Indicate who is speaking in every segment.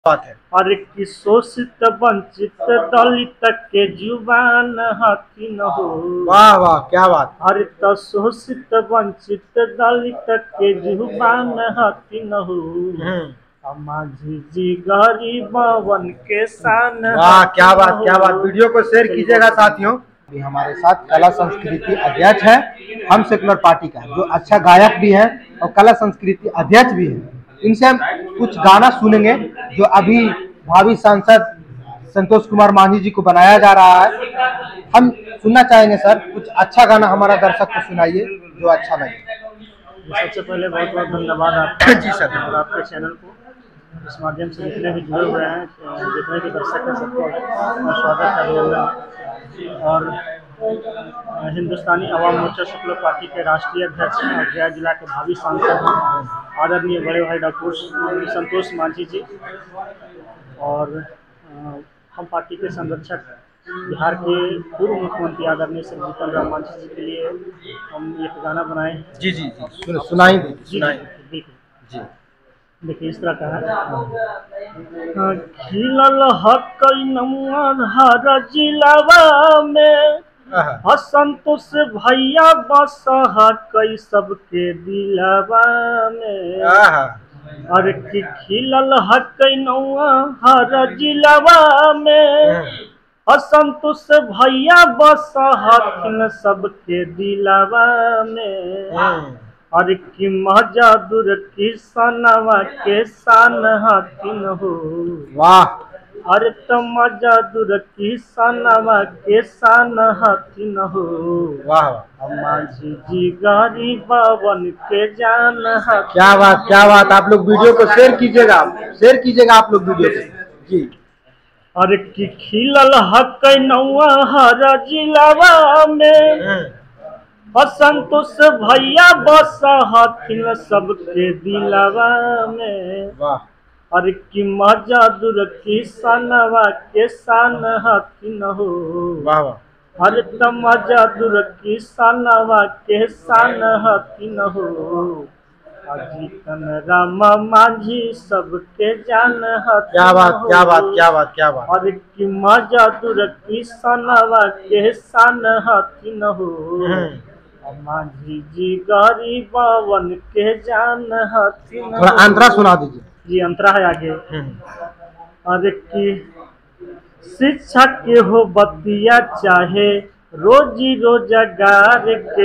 Speaker 1: बात है।
Speaker 2: और कि शोषित वंचित दलित के जुबान हकी न हो।
Speaker 1: वाह वाह, क्या बात।
Speaker 2: अरे तो शोषित वंचित दलित के जुबान हकी न हो। माझी जी गरीबवन के शान।
Speaker 1: वाह, क्या बात क्या बात। वीडियो को शेयर कीजिएगा साथियों। अभी हमारे साथ कला संस्कृति अध्यक्ष है हम सेकुलर पार्टी का, जो अच्छा गायक भी है और कला संस्कृति अध्यक्ष भी है। इनसे हम कुछ गाना सुनेंगे जो अभी भावी सांसद संतोष कुमार मांझी जी को बनाया जा रहा है। हम सुनना चाहेंगे सर, कुछ अच्छा गाना हमारा दर्शक को सुनाइए जो अच्छा लगे।
Speaker 2: सबसे पहले बहुत बहुत धन्यवाद आपका
Speaker 1: जी सर।
Speaker 2: और आपके चैनल को इस माध्यम से जितने भी जुड़े हुए हैं, जितने भी दर्शक हैं, सबको स्वागत अभिनंदन। और हिंदुस्तानी अवाम मोर्चा शुक्ल पार्टी के राष्ट्रीय अध्यक्ष हैं और गया जिला के भावी सांसद हैं आदरणीय बड़े भाई डॉक्टर संतोष मांझी जी। और हम पार्टी के संरक्षक बिहार के पूर्व मुख्यमंत्री आदरणीय श्री जीतन राम मांझी जी के लिए हम एक गाना बनाए।
Speaker 1: जी जी जी, सुनाई
Speaker 2: बिल्कुल जी। देखिए इस तरह का है। खिलल हक नमुआ जिलावा में असंतोष भैया बस कई सबके दिलावा में। अरे कि खिलल हक नौआ हर जिलावा में असंतोष भैया बस हकिन सबके दिलावा में। अरे कि मजादुर किसनवा के शान हकिन हो। वाह। अरे तो मजादुर किसनवा के शान हकिन हो। वाह। मांझी जी गरीबवन के जान हकिन।
Speaker 1: क्या बात क्या बात। आप लोग वीडियो को शेयर कीजिएगा, आप लोग वीडियो को जी।
Speaker 2: अरे कि खिलल हक नौआ हर जिलावा में असंतोष भैया बस हथिन सबके दिलावा में। वाह। अरे कि मजादुर किसनवा के शान हथिन हो। वाह। अरे त मजादुर किसनवा के शान हथिन हो। जीतन राम मांझी सबके जान हथिन।
Speaker 1: क्या बात क्या बात क्या बात क्या बात।
Speaker 2: अरे कि मजादुर किसनवा के शान हथिन हो। मांझी जी गरीबवन के जान हथिन।
Speaker 1: थोड़ा अंतरा सुना दीजिए।
Speaker 2: जी अंतरा है आगे। अरे कि शिक्षा के हो बतिया चाहे रोजी रोजगार के।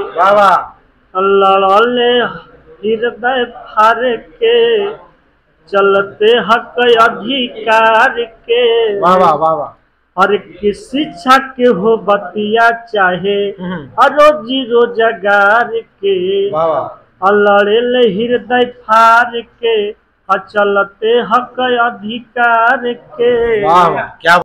Speaker 2: लड़ले हृदय फार के चलते हक अधिकार के।
Speaker 1: वाह वाह वाह वाह।
Speaker 2: और कि शिक्षा के हो बतिया चाहे रोजी रोजगार के। लड़े हृदय फार के चलते हक अधिकार के।
Speaker 1: वाह क्या